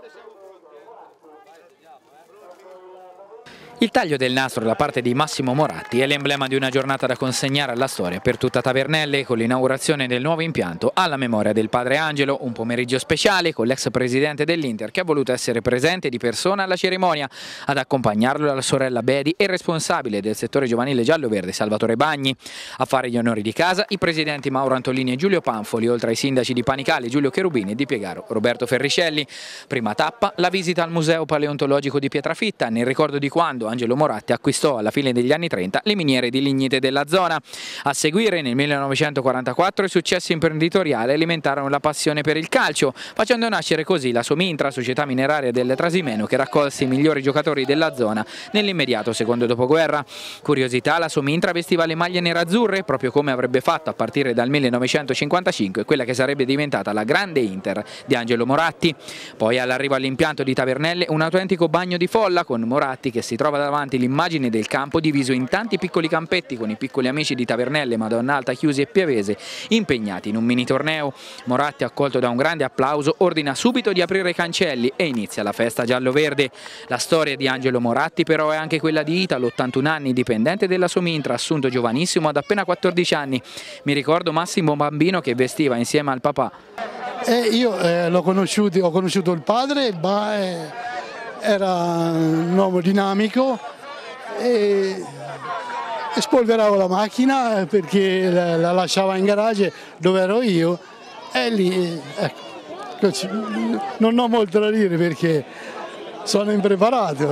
Il taglio del nastro da parte di Massimo Moratti è l'emblema di una giornata da consegnare alla storia per tutta Tavernelle, con l'inaugurazione del nuovo impianto alla memoria del padre Angelo, un pomeriggio speciale con l'ex presidente dell'Inter che ha voluto essere presente di persona alla cerimonia. Ad accompagnarlo la sorella Bedi e il responsabile del settore giovanile giallo-verde Salvatore Bagni. A fare gli onori di casa i presidenti Mauro Antolini e Giulio Panfoli, oltre ai sindaci di Panicale Giulio Cherubini e di Piegaro Roberto Ferricelli. Prima tappa, la visita al Museo Paleontologico di Pietrafitta nel ricordo di quando Angelo Moratti acquistò alla fine degli anni 30 le miniere di lignite della zona. A seguire, nel 1944, i successi imprenditoriali alimentarono la passione per il calcio, facendo nascere così la Somintra, società mineraria del Trasimeno, che raccolse i migliori giocatori della zona nell'immediato secondo dopoguerra. Curiosità, la Somintra vestiva le maglie nerazzurre, proprio come avrebbe fatto a partire dal 1955 quella che sarebbe diventata la grande Inter di Angelo Moratti. Poi all'arrivo all'impianto di Tavernelle un autentico bagno di folla con Moratti che si trova davanti l'immagine del campo diviso in tanti piccoli campetti con i piccoli amici di Tavernelle, Madonnalta, Chiusi e Piavese impegnati in un mini torneo. Moratti, accolto da un grande applauso, ordina subito di aprire i cancelli e inizia la festa giallo-verde. La storia di Angelo Moratti però è anche quella di Italo, 81 anni, dipendente della Somintra, assunto giovanissimo ad appena 14 anni. Mi ricordo Massimo bambino che vestiva insieme al papà. Io ho conosciuto il padre, era un uomo dinamico e spolveravo la macchina perché la lasciava in garage dove ero io e lì, ecco, non ho molto da dire perché sono impreparato.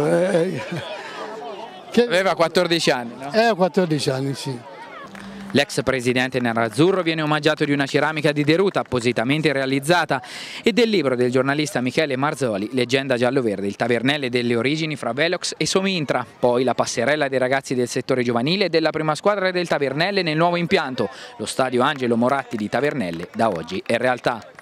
Aveva 14 anni, no? 14 anni, sì. L'ex presidente nerazzurro viene omaggiato di una ceramica di Deruta appositamente realizzata e del libro del giornalista Michele Marzoli, Leggenda giallo-verde, il Tavernelle delle origini fra Velox e Somintra. Poi la passerella dei ragazzi del settore giovanile e della prima squadra del Tavernelle nel nuovo impianto. Lo stadio Angelo Moratti di Tavernelle da oggi è realtà.